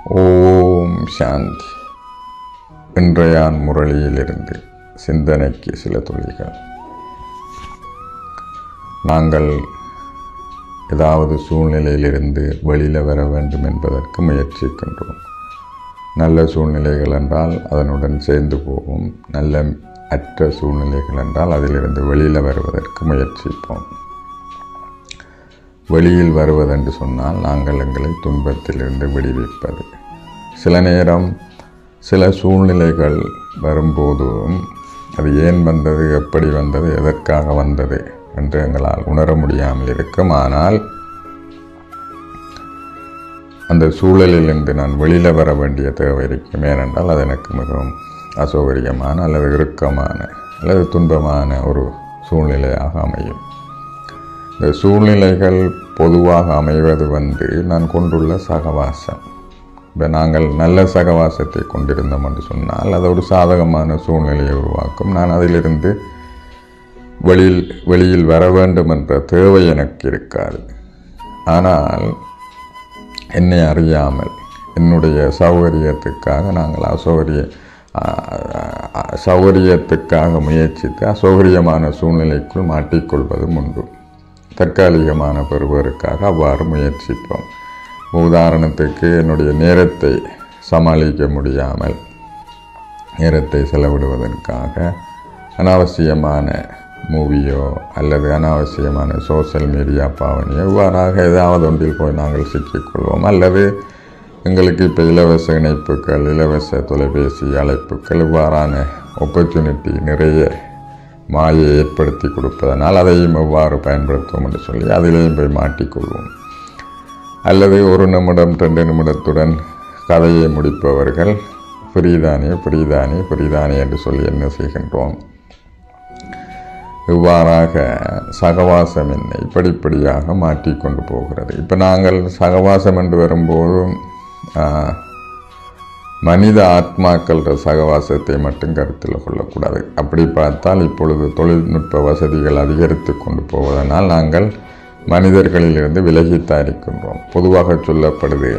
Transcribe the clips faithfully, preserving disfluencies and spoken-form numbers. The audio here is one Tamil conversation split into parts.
ஓம் சாந்தி. இன்றையான் முரளியிலிருந்து சிந்தனைக்கு சில துளிகள். நாங்கள் ஏதாவது சூழ்நிலையிலிருந்து வெளியில் வர வேண்டும் என்பதற்கு முயற்சிக்கின்றோம். நல்ல சூழ்நிலைகள் என்றால் அதனுடன் சேர்ந்து போவோம். நல்ல அற்ற சூழ்நிலைகள் என்றால் அதிலிருந்து வெளியில் வருவதற்கு முயற்சிப்போம். வெளியில் வருவதென்று சொன்னால் நாங்கள் எங்களை துன்பத்திலிருந்து விடுவிப்பது. சில நேரம் சில சூழ்நிலைகள் வரும்போதும் அது ஏன் வந்தது, எப்படி வந்தது, எதற்காக வந்தது என்று எங்களால் உணர முடியாமல் இருக்கும். ஆனால் அந்த சூழலிலிருந்து நான் வெளியில் வர வேண்டிய தேவை இருக்கும். ஏனென்றால் அது எனக்கு மிகவும் அசௌகரியமான அல்லது இறுக்கமான அல்லது துன்பமான ஒரு சூழ்நிலையாக அமையும். இந்த சூழ்நிலைகள் பொதுவாக அமைவது வந்து நான் கொண்டுள்ள சகவாசம். இப்போ நாங்கள் நல்ல சகவாசத்தை கொண்டிருந்தோம் என்று சொன்னால் அது ஒரு சாதகமான சூழ்நிலையை உருவாக்கும். நான் அதிலிருந்து வெளியில் வெளியில் வர வேண்டும் என்ற தேவை எனக்கு இருக்காது. ஆனால் என்னை அறியாமல் என்னுடைய சௌகரியத்துக்காக நாங்கள் அசௌகரிய சௌகரியத்துக்காக முயற்சித்து அசௌகரியமான சூழ்நிலைக்குள் மாட்டிக்கொள்வதும் உண்டு. தற்காலிகமான பெறுவதற்காக அவ்வாறு முயற்சிப்போம். உதாரணத்துக்கு என்னுடைய நேரத்தை சமாளிக்க முடியாமல் நேரத்தை செலவிடுவதற்காக அனாவசியமான மூவியோ அல்லது அனாவசியமான சோசியல் மீடியா பாவனையோ இவ்வாறாக ஏதாவது ஒன்றில் போய் நாங்கள் சிக்கிக்கொள்வோம். அல்லது எங்களுக்கு இப்போ இலவச இணைப்புகள், இலவச தொலைபேசி அழைப்புகள் இவ்வாறான ஆப்பர்ச்சுனிட்டி நிறைய மாயை ஏற்படுத்தி கொடுப்பதனால் அதையும் எவ்வாறு பயன்படுத்துவோம் என்று சொல்லி அதிலேயும் போய் மாட்டிக்கொள்வோம். அல்லது ஒரு நிமிடம் ரெண்டு நிமிடத்துடன் கதையை முடிப்பவர்கள் புரிதானே புரிதானே புரிதானே என்று சொல்லி என்ன செய்கின்றோம். இவ்வாறாக சகவாசம் என்னை இப்படிப்படியாக மாற்றிக்கொண்டு போகிறது. இப்போ நாங்கள் சகவாசம் என்று வரும்போதும் மனித ஆத்மாக்கள சகவாசத்தை மட்டும் கருத்தில் கொள்ளக்கூடாது. அப்படி பார்த்தால் இப்பொழுது தொழில்நுட்ப வசதிகள் அதிகரித்து கொண்டு போவதனால் நாங்கள் மனிதர்களிலிருந்து விலகித்தான் இருக்கின்றோம். பொதுவாக சொல்லப்படுது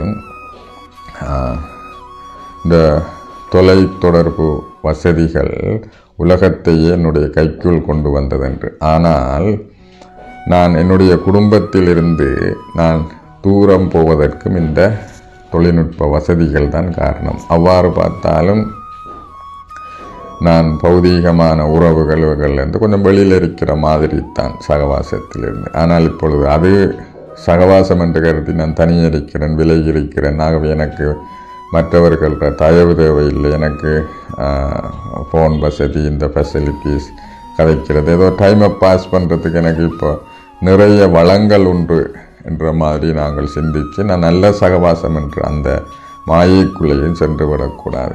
இந்த தொலை தொடர்பு வசதிகள் உலகத்தையே என்னுடைய கைக்குள் கொண்டு வந்ததென்று. ஆனால் நான் என்னுடைய குடும்பத்திலிருந்து நான் தூரம் போவதற்கும் இந்த தொழில்நுட்ப வசதிகள் தான் காரணம். அவ்வாறு பார்த்தாலும் நான் பௌதீகமான உறவுகள்லேருந்து கொஞ்சம் வெளியில் இருக்கிற மாதிரி தான் சகவாசத்திலிருந்து. ஆனால் இப்பொழுது அது சகவாசம் என்று கருதி நான் தனியே இருக்கிறேன், விலகி இருக்கிறேன். ஆகவே எனக்கு மற்றவர்கள தயவு தேவையில்லை. எனக்கு ஃபோன் வசதி, இந்த ஃபெசிலிட்டிஸ் கதைக்கிறது, ஏதோ டைமை பாஸ் பண்ணுறதுக்கு எனக்கு இப்போ நிறைய வளங்கள் உண்டு என்ற மாதிரி நாங்கள் சிந்தித்து நான் நல்ல சகவாசம் என்று அந்த மாயைக்குள்ளேயும் சென்று விடக்கூடாது.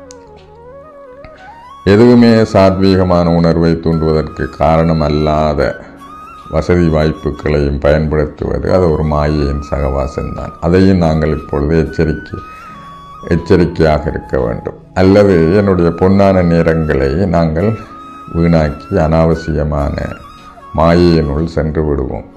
எதுவுமே சாத்வீகமான உணர்வை தூண்டுவதற்கு காரணம் அல்லாத வசதி வாய்ப்புகளையும் பயன்படுத்துவது அது ஒரு மாயையின் சகவாசம்தான். அதையும் நாங்கள் இப்பொழுது எச்சரிக்கை எச்சரிக்கையாக இருக்க வேண்டும். அல்லது என்னுடைய பொன்னான நேரங்களை நாங்கள் வீணாக்கி அனாவசியமான மாயையினுள் சென்று விடுவோம்.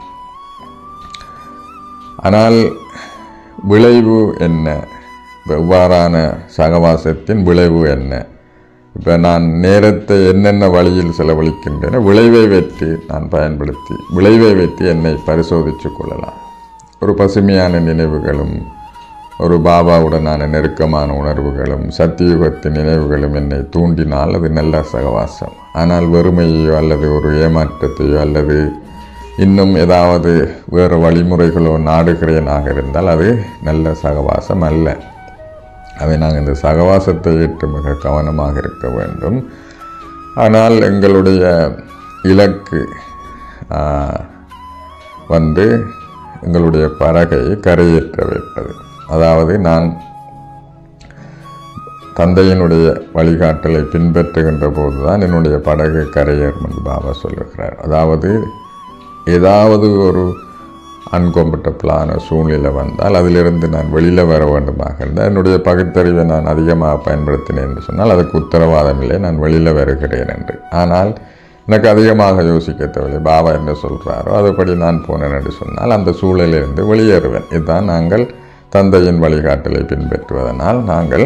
ஆனால் விளைவு என்ன? வெவ்வாறான சகவாசத்தின் விளைவு என்ன? இப்போ நான் நேரத்தை என்னென்ன வழியில் செலவழிக்கின்றன, விளைவை வைத்து நான் பயன்படுத்தி விளைவை வைத்து என்னை பரிசோதித்து கொள்ளலாம். ஒரு பசுமையான நினைவுகளும் ஒரு பாபாவுடனான நெருக்கமான உணர்வுகளும் சத்தியுகத்தின் நினைவுகளும் என்னை தூண்டினால் அது நல்ல சகவாசம். ஆனால் வெறுமையோ அல்லது ஒரு ஏமாற்றத்தையோ அல்லது இன்னும் ஏதாவது வேறு வழிமுறைகளோ நாடுகிறேனாக இருந்தால் அது நல்ல சகவாசம் அல்ல. அதை நாங்கள் இந்த சகவாசத்தை ஏற்று மிக கவனமாக இருக்க வேண்டும். ஆனால் எங்களுடைய இலக்கு வந்து எங்களுடைய படகை கரையேற்ற வைப்பது. அதாவது நான் தந்தையினுடைய வழிகாட்டலை பின்பற்றுகின்ற போது தான் என்னுடைய படகு கரையேறும் என்று பாபா சொல்லுகிறார். அதாவது ஏதாவது ஒரு அன்கம்ஃபர்டபுளான சூழ்நிலை வந்தால் அதிலிருந்து நான் வெளியில் வர வேண்டுமாக இருந்தால் என்னுடைய பகுத்தறிவை நான் அதிகமாக பயன்படுத்தினேன் என்று சொன்னால் அதுக்கு உத்தரவாதம் இல்லை, நான் வெளியில் வருகிறேன் என்று. ஆனால் எனக்கு அதிகமாக யோசிக்க தேவையில்லை, பாபா என்ன சொல்கிறாரோ அதுபடி நான் போனேன் என்று சொன்னால் அந்த சூழலிலிருந்து வெளியேறுவேன். இதுதான் நாங்கள் தந்தையின் வழிகாட்டலை பின்பற்றுவதனால் நாங்கள்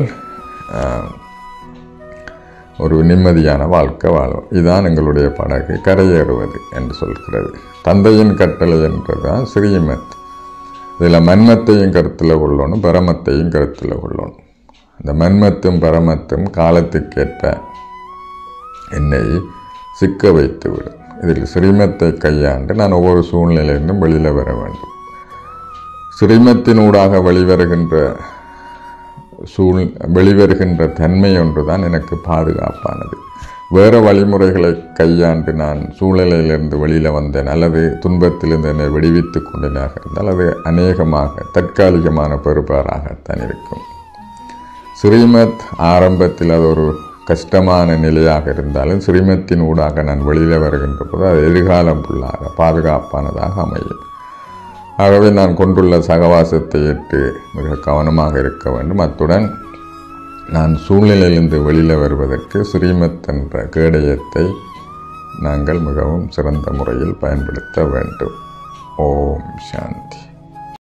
ஒரு நிம்மதியான வாழ்க்கை வாழ்வோம். இதுதான் எங்களுடைய படகு கரையேறுவது என்று சொல்கிறது. தந்தையின் கட்டளை என்றுதான் ஸ்ரீமத். இதில் மன்மத்தையும் கருத்தில் கொள்ளணும், பரமத்தையும் கருத்தில் கொள்ளணும். இந்த மன்மத்தும் பரமத்தும் காலத்துக்கேற்ப என்னை சிக்க வைத்துவிடும். இதில் ஸ்ரீமத்தை கையாண்டு நான் ஒவ்வொரு சூழ்நிலையிலிருந்தும் வெளியில் வர வேண்டும். ஸ்ரீமத்தினூடாக வெளிவருகின்ற சூழ் வெளிவருகின்ற தன்மை ஒன்று தான் எனக்கு பாதுகாப்பானது. வேறு வழிமுறைகளை கையாண்டு நான் சூழ்நிலையிலிருந்து வெளியில் வந்தேன் அல்லது துன்பத்திலிருந்து என்னை விடுவித்து கொண்டேனாக இருந்தால் அது அநேகமாக தற்காலிகமான பெறுபாராகத்தான் இருக்கும். ஸ்ரீமத் ஆரம்பத்தில் அது ஒரு கஷ்டமான நிலையாக இருந்தாலும் ஸ்ரீமத்தின் ஊடாக நான் வெளியில் வருகின்ற போது அது எதிர்காலம் ஃபுல்லாக பாதுகாப்பானதாக அமையும். ஆகவே நான் கொண்டுள்ள சகவாசத்தை ஏற்று மிக கவனமாக இருக்க வேண்டும். அத்துடன் நான் சூழ்நிலையிலிருந்து வெளியில் வருவதற்கு ஸ்ரீமத் என்ற கேடயத்தை நாங்கள் மிகவும் சிறந்த முறையில் பயன்படுத்த வேண்டும். ஓம் சாந்தி.